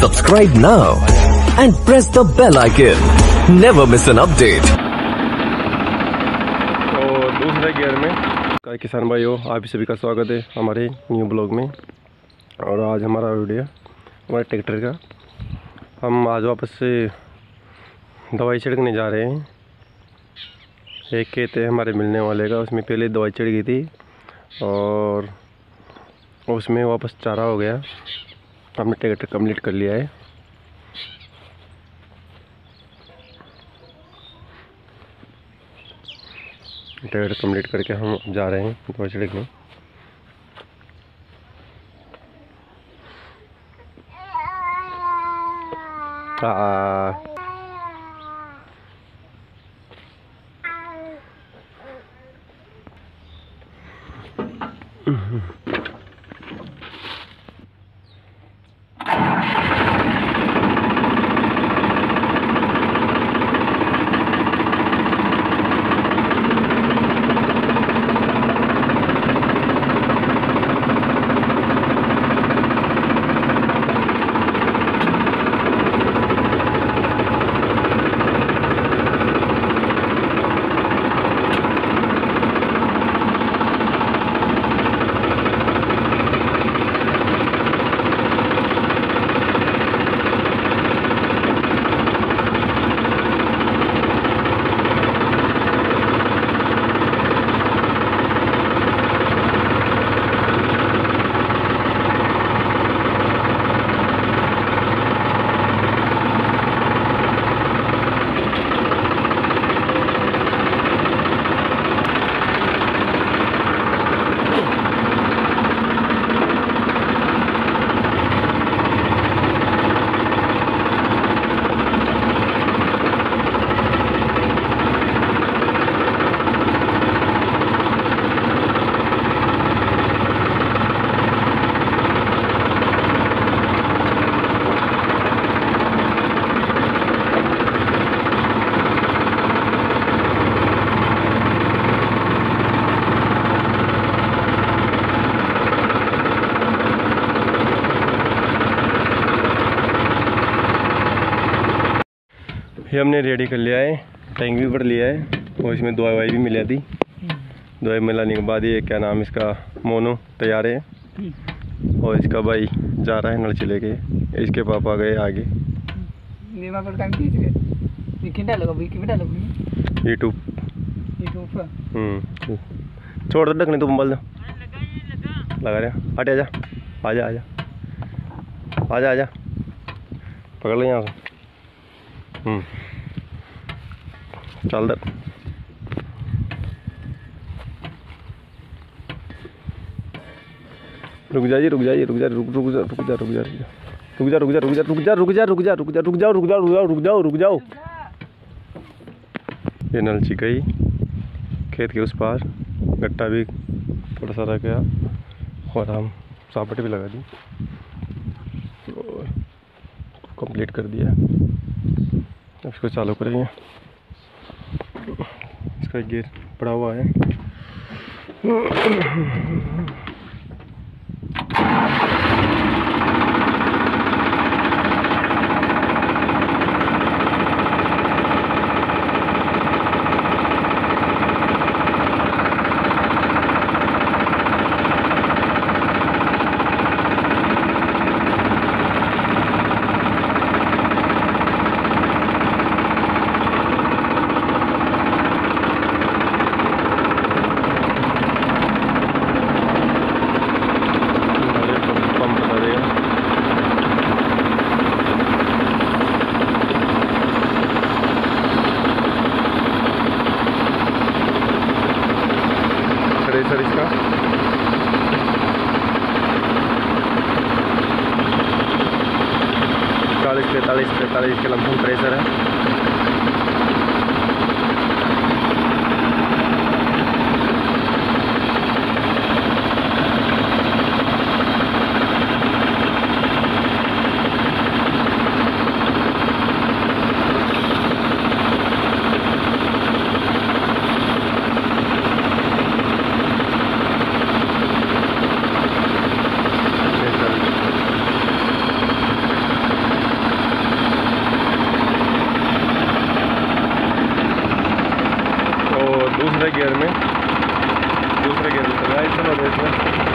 Subscribe now and press the bell icon. Never miss an update. और दूसरे gear में किसान भाइयों, आप सभी का स्वागत है हमारे न्यू ब्लॉग में। और आज हमारा वीडियो हमारे ट्रैक्टर का, हम आज वापस से दवाई छिड़कने जा रहे हैं। एक खेत है हमारे मिलने वाले का, उसमें पहले दवाई छिड़ गई थी और उसमें वापस चारा हो गया। हमने ट्रैक्टर कंप्लीट कर लिया है। ट्रैक्टर कंप्लीट करके हम जा रहे हैं दवाई छिड़कने। ये हमने रेडी कर लिया है, टैंक भी भर लिया है और इसमें दवाई भी मिला थी। दवाई मिलाने के बाद ये क्या नाम इसका मोनो तैयार है और इसका भाई जा रहा है नलची लेके। इसके पापा गए आगे यूट्यूब छोड़ दो ढकने, तुम बोल दो लगा रहे। हट आजा आजा आजा आजा आजा पकड़ लो यहाँ से। चल दे। रुक जाइए रुक जाइए रुक जा रुक रुक जा रुक जा रुक जा रुक जा रुक जा रुक जा रुक जा रुक जा रुक जा रुक जा रुक जाओ रुक जाओ रुक जाओ रुक जाओ रुक जाओ। ये नलची गई खेत के उस पार, गट्टा भी थोड़ा सा रह गया और हम सापट भी लगा दी और कंप्लीट कर दिया। इसको चालू करेंगे। इसका गियर पड़ा हुआ है। थ्रेसर इसका 40-43 के लमसम थ्रेसर है। दूसरे गियर में चल रहा है इस समय इसमें